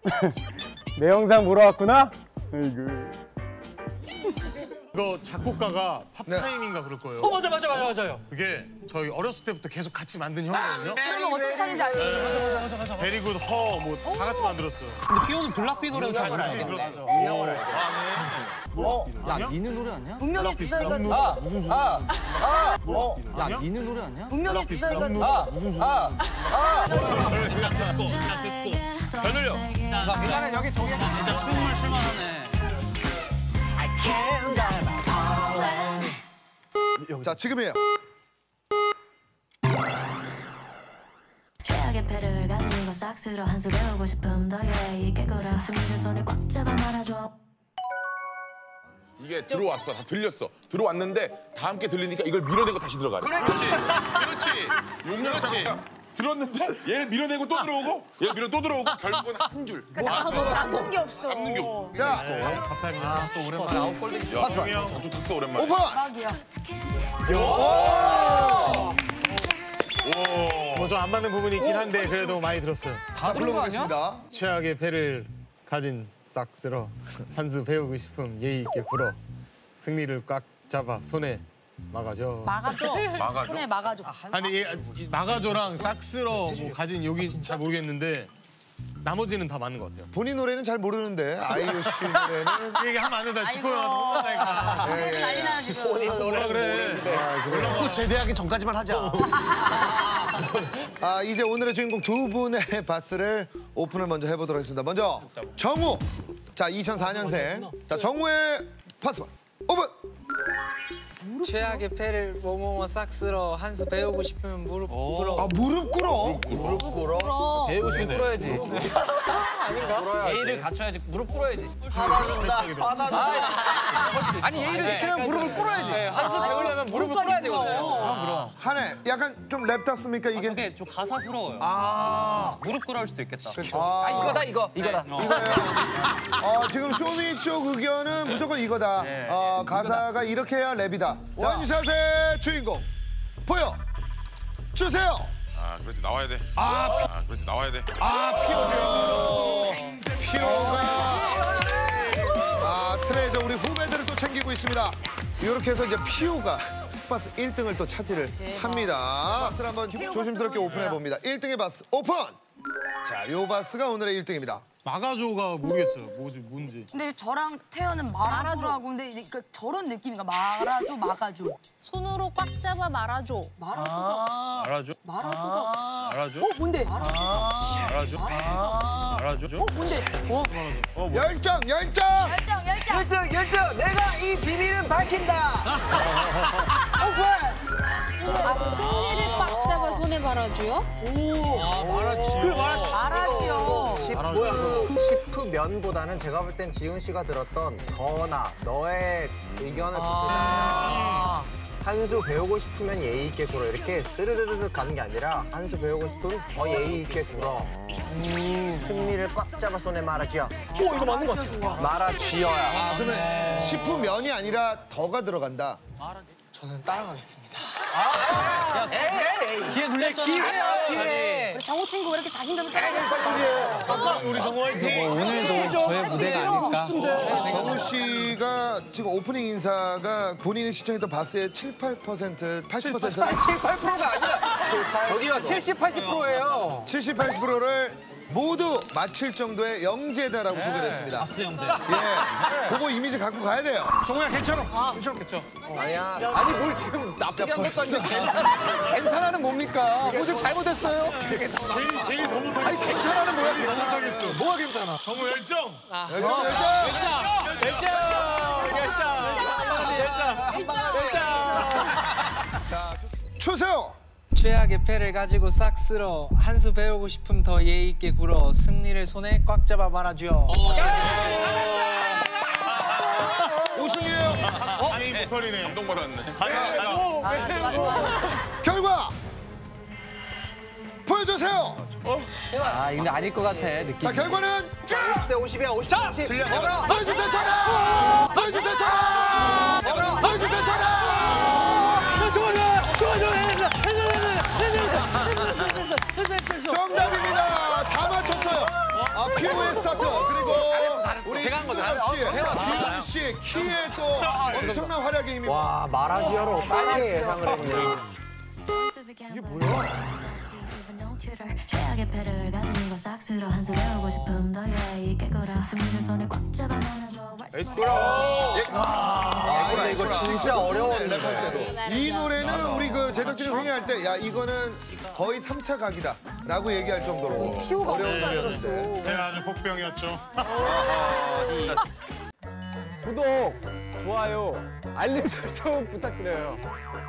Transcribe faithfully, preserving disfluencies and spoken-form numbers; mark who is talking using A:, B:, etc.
A: 내 영상 보러 왔구나? 아이고.
B: 이거 작곡가가 팝타임인가 그럴 거예요.
C: 어 맞아 맞아 맞아 맞아요.
B: 그게 저희 어렸을 때부터 계속 같이 만든 형이거든요.
D: 그러면 어떻게 하는지 알려주세요.
B: 베리굿 허 뭐 다 같이 만들었어요.
C: 근데 피오는 블락비 노래도 잘
B: 같이
C: 부르는데.
B: 들었어.
E: 야, 니는 노래 아니야?
D: 분명히 주사위가
E: 아, 아, 아,
C: 뭐?
E: 어, 야, 니는 노래 아니야?
D: 분명히 주사위가
E: 아, 아, 아.
C: 별놀려.
E: 일단은 여기 저기
C: 진짜 춤을 출만하네.
F: 자, 지금이에요.
G: 최악의 패를 가지고 싹스러 한 수 배우고 싶음 더 예의 있게 굴어 승리를 손에 꽉 잡아 말아줘.
H: 이게 들어왔어, 다 들렸어. 들어왔는데 다 함께 들리니까 이걸 밀어내고 다시 들어가래.
B: 그렇지. 그렇지.
H: 용량을 잠깐 들었는데 얘를 밀어내고 또 들어오고 얘를 밀어 또 들어오고 결국은 한 줄.
D: 나도 남는 게 없어.
H: 남는 게 없어.
F: 자,
B: 팝타임이야. 또 오랜만에 아홉 골 되지.
H: 야, 자주 탔어 오랜만에.
F: 오픈!
D: 막이야.
B: 뭐 좀 안 맞는 부분이 있긴 한데 그래도 많이 들었어요.
F: 다 불러보겠습니다.
B: 최악의 패를 가진 싹스러 한 수 배우고 싶음 예의 있게 굴어 승리를 꽉 잡아 손에 막아줘.
D: 막아줘.
H: 막아줘?
D: 손에 막아줘.
B: 아니 얘 막아줘랑 싹스러 뭐 가진 여기 잘 모르겠는데 나머지는 다 맞는 것 같아요.
F: 본인 노래는 잘 모르는데 아이유 씨 노래는
B: 얘기 하면 안 된다.
D: 아이고.
B: 짚고 나니까.
D: 그래서 난리 나요 지금.
B: 뭐라 그래.
F: 꼭 제대하기 전까지만 하자. 아, 이제 오늘의 주인공 두 분의 바스를 오픈을 먼저 해보도록 하겠습니다. 먼저 정우. 자, 이천사 년생. 자, 정우의 바스만 오픈.
I: 최악의 패를 뭐뭐뭐 싹스러 한 수 배우고 싶으면 무릎 꿇어.
F: 아, 무릎 꿇어.
E: 배우고 싶으면 꿇어야지.
C: 예의를 갖춰야지. 무릎 꿇어야지.
E: 받아준다, 받아준다. 아니, 예의를 지키려면 무릎을 꿇어야지. 한 수 배우려면 무릎을 꿇어야 되거든요. 그럼, 그럼.
F: 한해 약간 좀 랩답습니까 이게?
C: 저게 좀 가사스러워요.
F: 아,
C: 무릎 꿇어올 수도 있겠다.
F: 아,
E: 아, 이거다, 이거. 이거다.
F: 이거예요. 어, 지금 쇼미 쪽 의견은 무조건 이거다. 어, 가사가 이렇게 해야 랩이다. 원샷의 주인공 보여 주세요.
H: 아, 그렇지 나와야 돼.
F: 아,
H: 아, 그렇지 나와야 돼.
F: 아, 피오죠. 피오가 아, 트레저 우리 후배들을 또 챙기고 있습니다. 이렇게 해서 이제 피오가 바스 일 등을 또 차지를 합니다. 바스를 한번 조심스럽게 오픈해 봅니다. 일 등의 바스 오픈. 자, 요 바스가 오늘의 일 등입니다.
B: 막아줘가 모르겠어요. 뭐지 뭔지.
D: 근데 저랑 태연은 말아줘라고 근데 그러니까 저런 느낌인가 말아줘 막아줘.
J: 손으로 꽉 잡아 말아줘.
D: 말아줘가
B: 알아줘?
D: 말아줘가
B: 알아줘?
D: 어 뭔데?
B: 알아줘? 알아줘?
D: 어 뭔데? 어
F: 열정, 열정.
D: 열정 열정.
I: 열정 열정 내가 이 비밀은 밝힌다. 오픈.
J: 아 승리를 꽉 잡아 손에 말아줘요?
D: 말아줘요.
I: 시프 면보다는 제가 볼 땐 지훈 씨가 들었던 더나 너의 의견을 듣자면 한 수 배우고 싶으면 예의 있게 굴어 이렇게 스르르르 가는 게 아니라 한 수 배우고 싶으면 더 예의 있게 굴어. 음, 승리를 꽉 잡아 손에 말아쥐어.
D: 오 이거 맞는 것 같아.
I: 말아쥐어야.
F: 아, 그러면 시프 면이 아니라 더가 들어간다.
I: 저는 따라가겠습니다.
C: 기회 눌렸잖아.
D: 우리 정우 친구 왜 이렇게 자신감을 떨어져?
B: 우리 정우 화이팅!
E: 오늘도 저의 무대가 아닐까.
F: 정우 씨가 지금 오프닝 인사가 본인이 시청했던 바스의 칠, 팔 퍼센트, 팔십 퍼센트,
E: 칠, 팔 퍼센트가 아니야. 저기요, 칠십, 팔십 퍼센트예요.
F: 칠십, 팔십 퍼센트를 모두 맞힐 정도의 영재다라고 소개를 했습니다.
C: 바스 형제.
F: 예, 그거 이미지 갖고 가야 돼요.
B: 정우야 괜찮아.
I: 아니야.
E: 아니, 뭘 지금 나쁘게 한 것도 아니고 괜찮아. 괜찮아는 뭡니까? 뭐 좀 잘못했어요?
B: 제일 제일 더
E: 아니,
B: 못하겠어.
E: 괜찮아는 뭐야,
B: 더
E: 괜찮아.
B: 못하겠어.
E: 뭐가 괜찮아?
B: 정우 열정.
F: 열정, 열정. 추세요.
I: 최악의 패를 가지고 싹쓸어 한 수 배우고 싶으면 더 예의 있게 굴어 승리를 손에 꽉 잡아 말아줘.
F: 우승이에요.
B: 아니 보컬이네.
H: 감동받았네.
F: 결과 보여주세요.
E: 아, 근데 아닐 것 같아, 느낌.
F: 자, 결과는
I: 오십 대 오십이야, 오십 대 오십.
F: 보여주세요, 전화. 보여주세요, 전화. 보여주세요, 전화.
E: 좋아, 좋아, 좋아,
F: 정답입니다. 다 맞췄어요. 아, 피오의 스타트 그리고
E: 잘했어, 잘했어.
F: 우리
E: 제가 한 거죠.
F: 수정 씨,
E: 어, 제가 맞췄잖아요.
F: 지훈 씨 키에 또 엄청난 활약의 힘이.
I: 와 마라지어로 빨리 예상을 했네요.
G: 이게 뭐야? 최악의 패를 가진 거 싹스러 한 수 배우고 싶음 더 예의 있게 굴어 승리를 손에 꽉 잡아 안아줘.
F: 아,
I: 근데 이거 진짜 어려웠는데.
F: 랩할 때도. 이 노래는 우리 그 제작진이 회의할 때 야 이거는 거의 삼 차 각이다라고 얘기할 정도로 어려운 노래였는데.
H: 네, 아주 복병이었죠.
A: 구독, 좋아요, 알림 설정 부탁드려요.